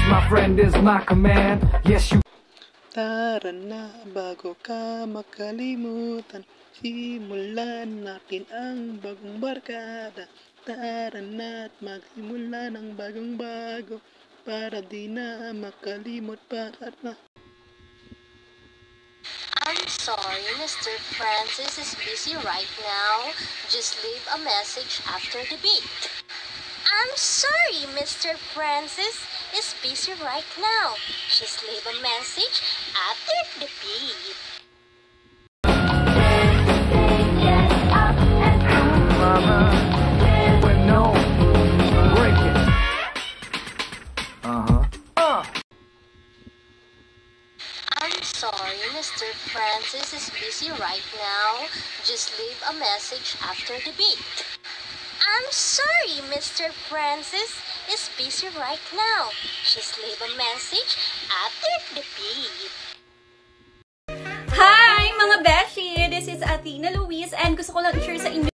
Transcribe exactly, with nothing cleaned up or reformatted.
my friend is my command. Yes, you. Tara na, bago ka makalimutan, simulan natin ang bagong barkada. Tara na at magsimula ng bagong bago, para di na makalimot pa na. I'm sorry, Mister Francis is busy right now. Just leave a message after the beep. I'm sorry, Mister Francis is busy right now. Just leave a message after the beep. I'm sorry, Mister Francis is busy right now. Just leave a message after the beep. I'm sorry, Mister Francis is busy right now. Just leave a message after the beep. Hi mga beshi! This is Athena Luis and gusto ko lang i-share sa inyo